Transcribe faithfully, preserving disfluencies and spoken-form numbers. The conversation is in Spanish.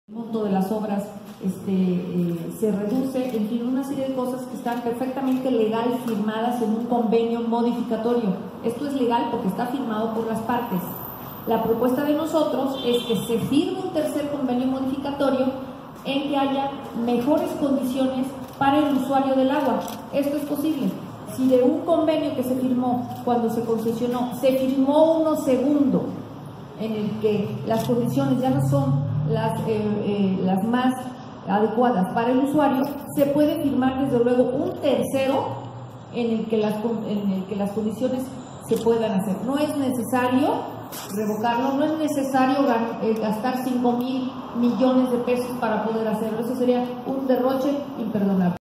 El monto de las obras este, eh, se reduce, en fin, una serie de cosas que están perfectamente legal firmadas en un convenio modificatorio. Esto es legal porque está firmado por las partes. La propuesta de nosotros es que se firme un tercer convenio modificatorio en que haya mejores condiciones para el usuario del agua. Esto es posible. Si de un convenio que se firmó cuando se concesionó, se firmó uno segundo en el que las condiciones ya no son las, eh, eh, las más adecuadas para el usuario, se puede firmar desde luego un tercero en el que las, en el que las condiciones se puedan hacer. No es necesario revocarlo, no es necesario gastar cinco mil millones de pesos para poder hacerlo. Eso sería un derroche imperdonable.